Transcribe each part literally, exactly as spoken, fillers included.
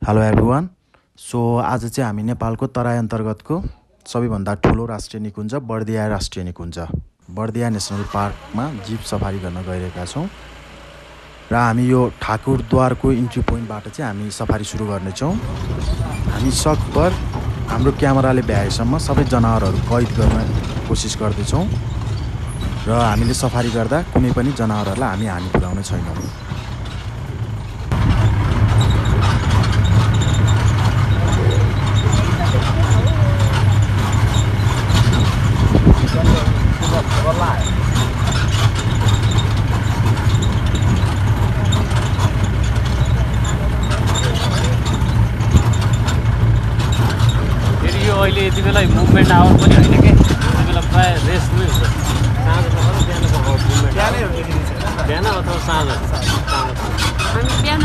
Hello everyone. So आज चाहिँ हामी नेपालको तराई अन्तर्गतको सबैभन्दा ठुलो राष्ट्रिय निकुञ्ज बर्दिया राष्ट्रिय निकुञ्ज बर्दिया नेसनल पार्कमा जीप सफारी गर्न गइरहेका छौँ र हामी यो ठाकुरद्वारको इन्ट्री पोइन्टबाट चाहिँ हामी सफारी सुरु गर्नेछौँ। हामी सकभर हाम्रो क्यामेराले भ्याएसम्म सबै जनावरहरू कैद गर्न कोसिस गर्दैछौँ र हामीले सफारी गर्दा कुनै पनि जनावरहरूलाई हामी हानि पुर्याउने छैनौँ। अहिले यति बेला मुभमेन्ट आवर पनि होइन कि यति बेला प्रायः रेस्ट नै हुन्छ। साँझ पख बिहानको मुभमेन्ट बिहानै हो बिहान अथवा साँझ बिहान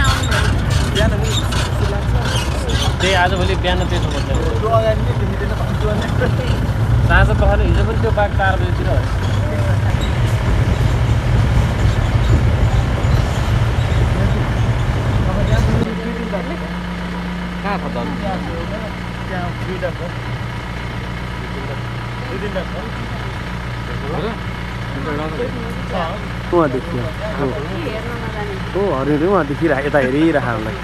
त्यही आजभोलि बिहान त्यसो भन्छ। साँझ पख हिजो पनि त्यो बाघ चार बजीतिर हो। कहाँ खत्तम वहाँ देखियो हो हरिण वहाँ देखिरहेको यता हेरिरहेको हामीलाई।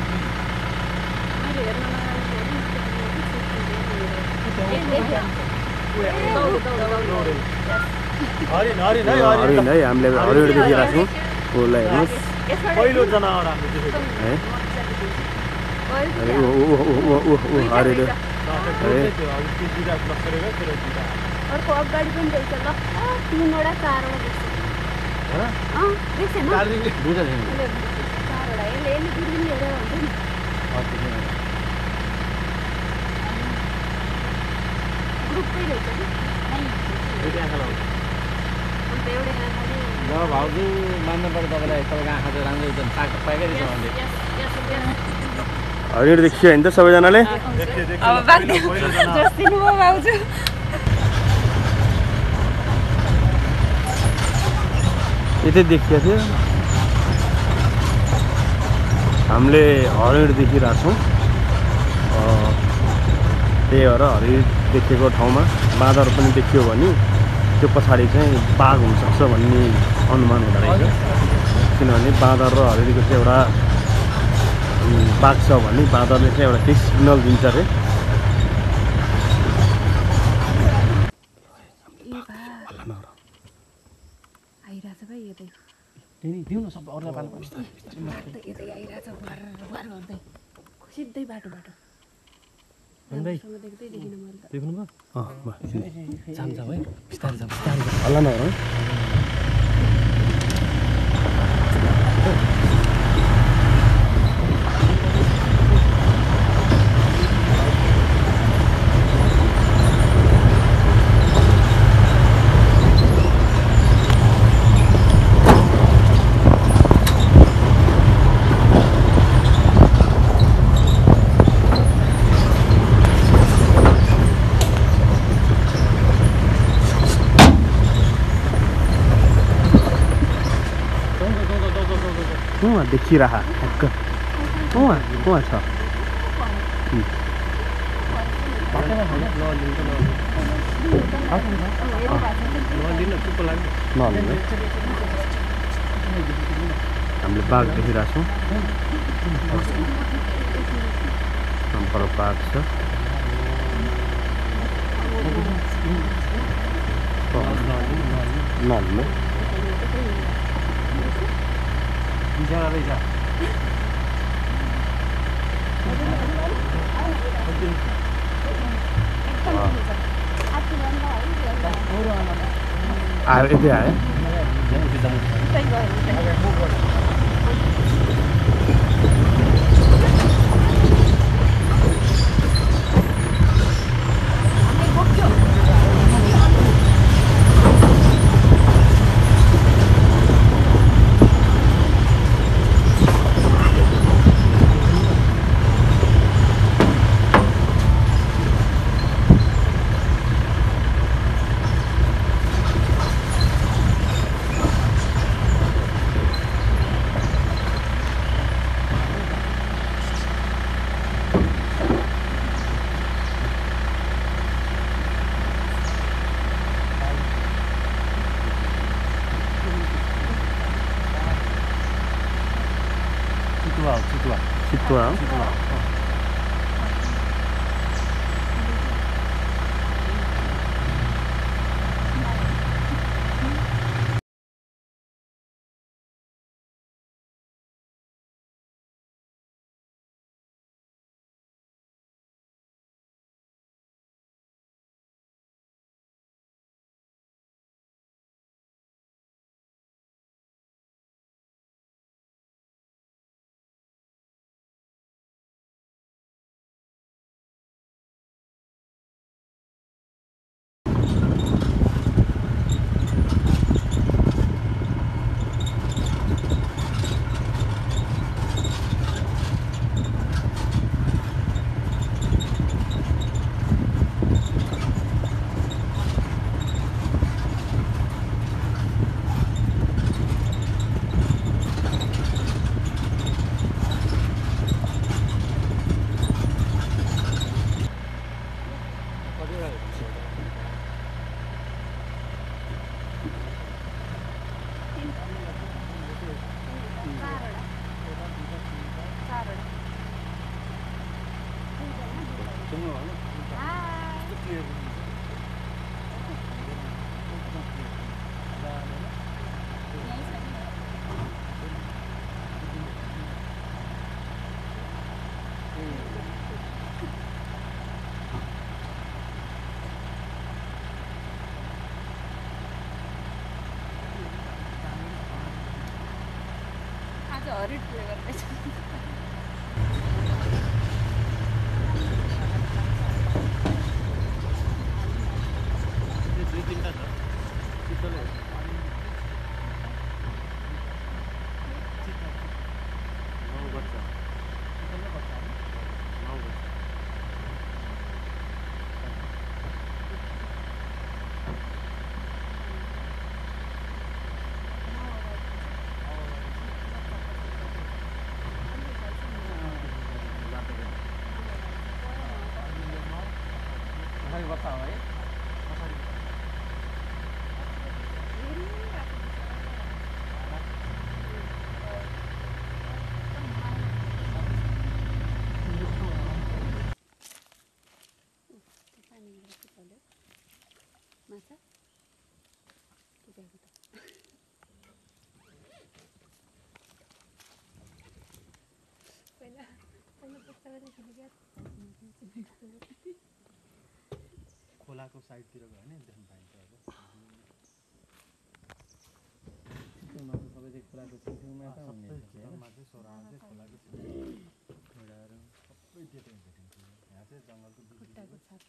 हरिण है हामीले हरिण देखिरहेको छौँ। उसलाई हेर्नुहोस् पहिलो जनावर हामीले देखेको है। अरे ओ ओ ओ ओ ओ हरिण अर्को अगाडि पनि देख्छ ल तीनवटा चारवटा देख्छ अँ देख्छ न दुईटा छैन चारवटा यसले यसले दुर्बिन हेरेर हुन्छ नि ग्रुपकै रहेछ कि अन्त एउटै आँखाले ल भाउजू मान्नु पर्यो तपाईँलाई। तपाईँको आँखा चाहिँ राम्रो एकदम साग पाएकै रहेछ भन्दै हरिण देखियो होइन त सबैजनाले। अब जस्तिनु हो भाउजू यतै देखिएको थियो। हामीले हरिण देखिरहेको छौँ। त्यही भएर हरिण देखेको ठाउँमा बाँदर पनि देखियो भने त्यो पछाडि चाहिँ बाघ हुनसक्छ भन्ने अनुमान हुँदो रहेछ। किनभने बाँदर र हरिणको चाहिँ एउटा बाघ छ भने बाँदरले चाहिँ एउटा केही सिग्नल दिन्छ अरे। सिधै बाटो बाटो देख्नुभयो जान्छ है बिस्तारै जान्छ बिस्तारै हल्ला नगर। वहाँ देखिरह ठ्याक्क वहाँ वहाँ छ। हामीले बाघ देखिरहेको छौँ। पर बाघ छ। नलिनु आयो यति आयो। चितुवा हो चितुवा चितुवा हो हरिट प्ले गर्दैछ दुई तिनवटा छ चितोले नौ बच्चा नौ बच्चा माछा पहिला पहिला खोलाको साइडतिर गयो भने देख्न पाइन्छ अब चितुवामा त सबै चाहिँ खोलाको छेउछेउमा त हुने चितुवामा चाहिँ सोरामा चाहिँ खोलाको घोडाहरू सबै त्यतै भेटिन्छ यहाँ चाहिँ जङ्गलको खुट्टाको छाप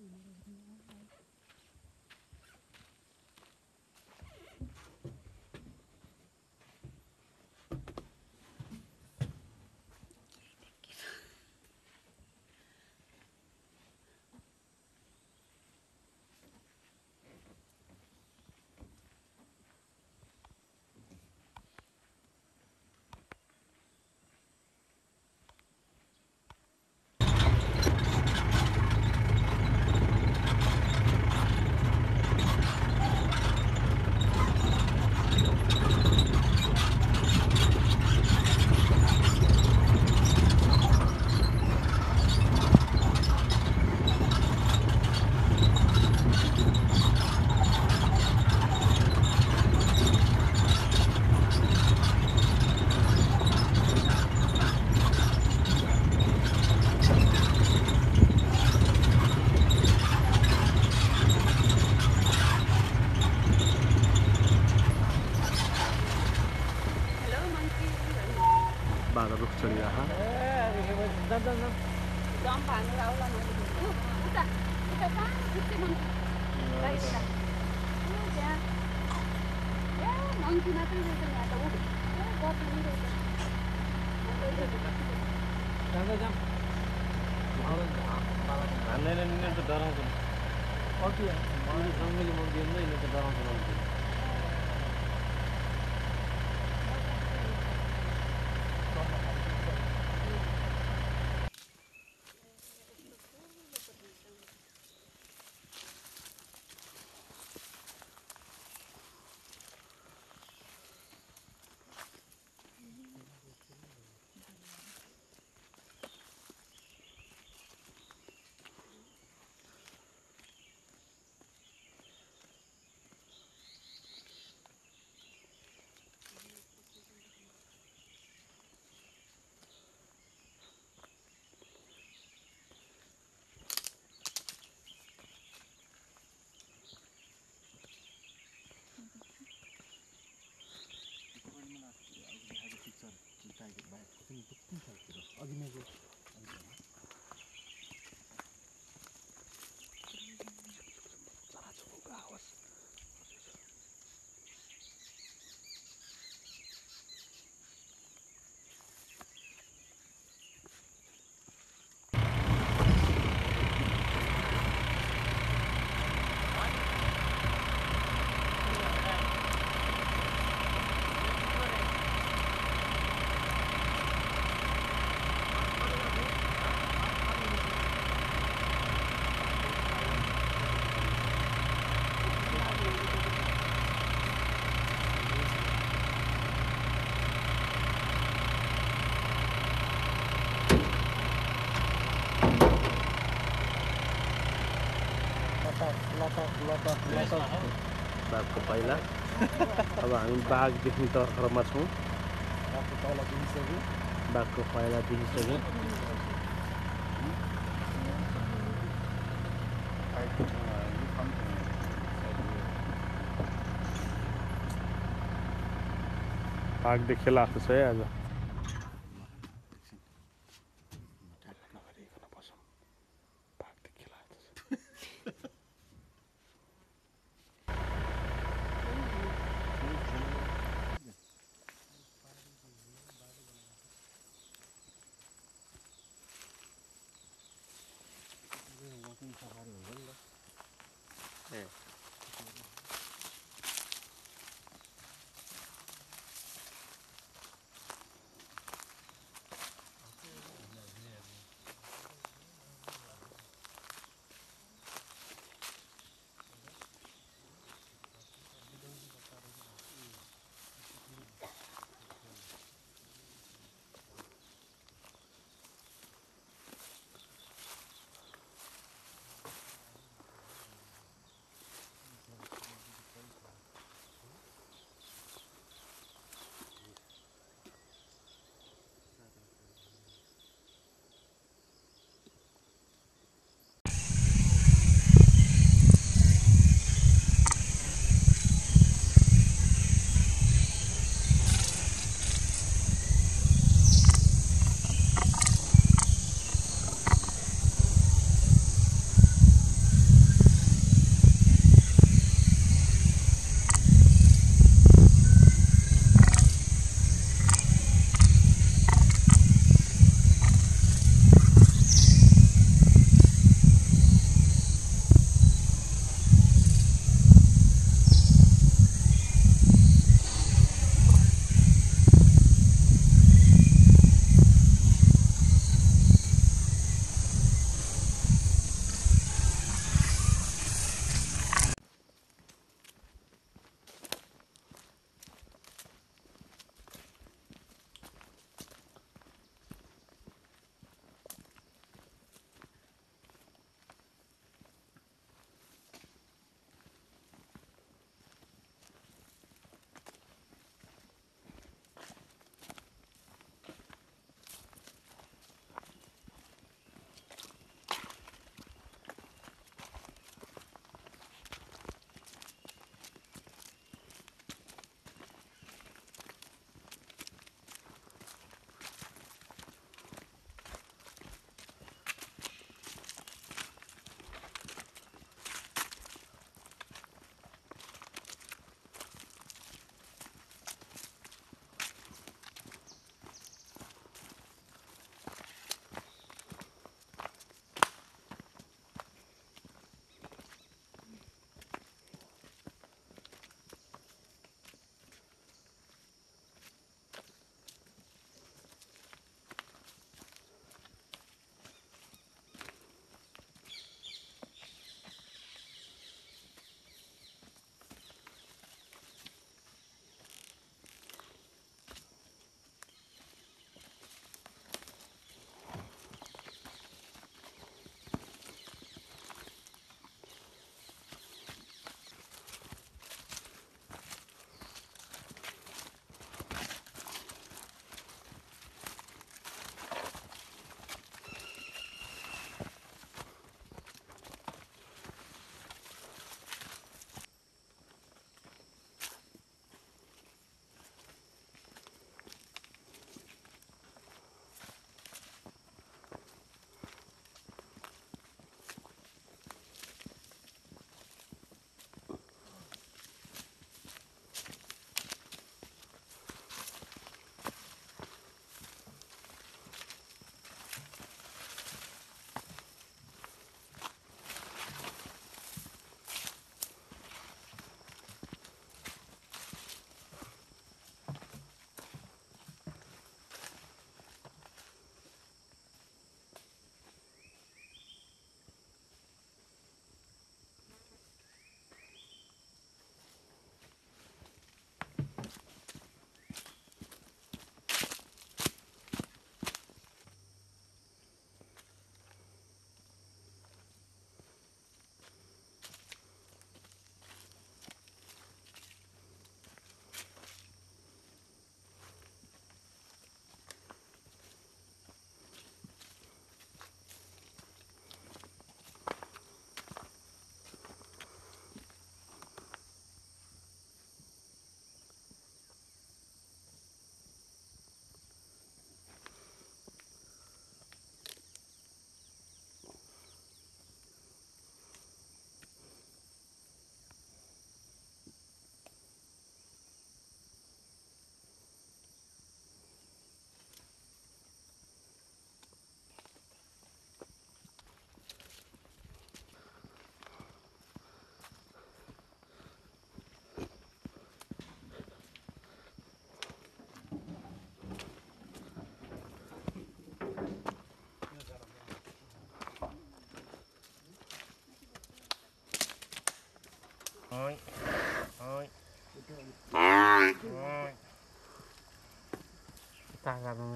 बाह्र रुख चढिरहेको जम्प हान्नु आउला नदेखि उता उता सानो खुट्टे मङ्की राइटमा त्यहाँ ए मङ्की मात्रै रहेछ यहाँ त ऊ गफ पनि रहेछ हान्दैन नि त डराउँछ अघि जङ्गली मङ्की नै त डराउँछ बाघको पाइला अब हामी बाघ देख्ने तर्खरमा छौँ बाघको पाइला देखिसक्यो बाघ देखेर लाग्छ है आज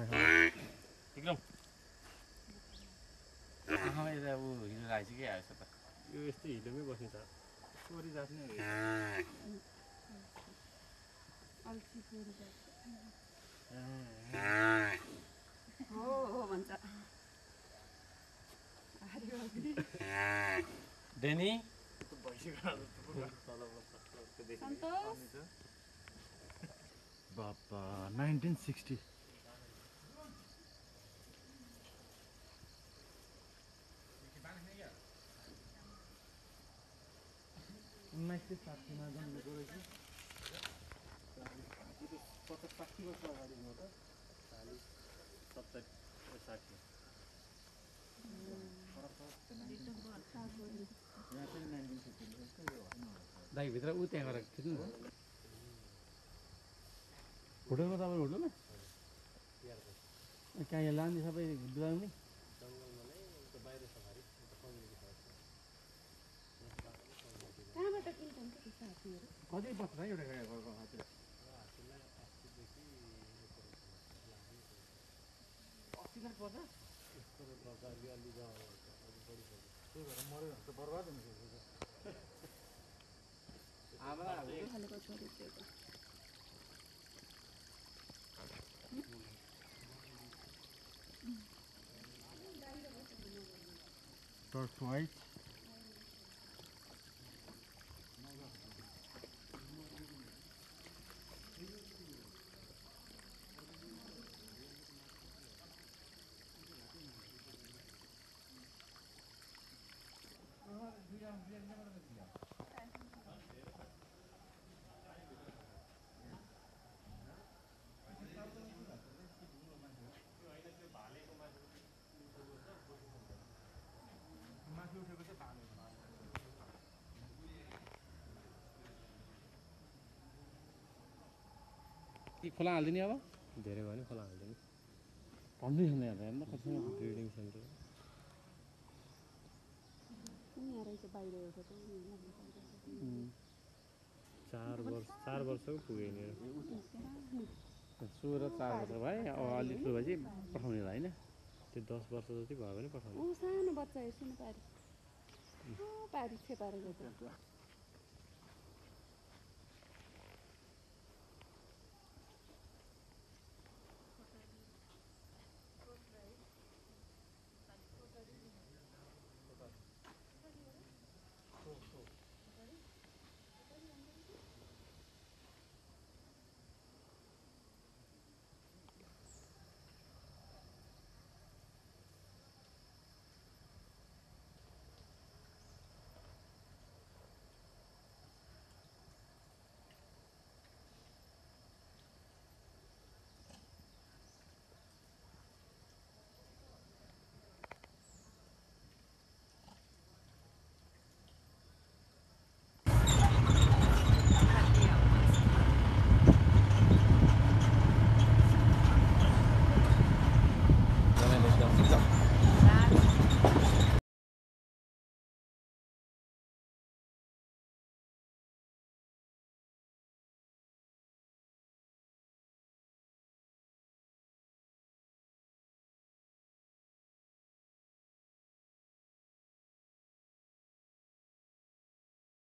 विक्रम आमा यता ऊ हिजो आइस के आएछ त यो यस्तै हिलोमै बस्ने छ सोरी जाट्ने अल्छी पुरी हो हो भन्छ डेनी सन्तोष बाबा नाइन्टिन सिक्सटी उन्नाइस सय साठीमा जन्मेको रहेछ पचास साठी वर्ष अगाडि म त चालिस सत्तरी साठी दाइ भित्र ऊ त्यहाँ गएर खिच्नु न होटलमा तपाईँ होटलमा कहाँ यहाँ लाने सबै बिलाउने कहाँबाट किन्छन् कि साथीहरू कति बस्छ एउटा हातले अस्सी लाख पर्छ त्यही भएर मऱ्यो भने त बर्बाद हुन्छ खालेको छोरी त्यो टर्फ वाइट खोला हालिदिने अब धेरै भयो नि खोला हाल्दैन भन्दै छैन हेर्दा कतिसँग ब्रिडिङ सेन्टर यहाँ रहेछ बाहिर एउटा त चार वर्ष चार वर्षको पुग्यो यिनीहरू सोह्र चार वर्ष भयो अब अलिक ठुलो भएपछि पठाउने होला होइन त्यो दस वर्ष जति भयो भने पठाउने ऊ सानो बच्चा हेर्छु न पारी पारी छेपारेको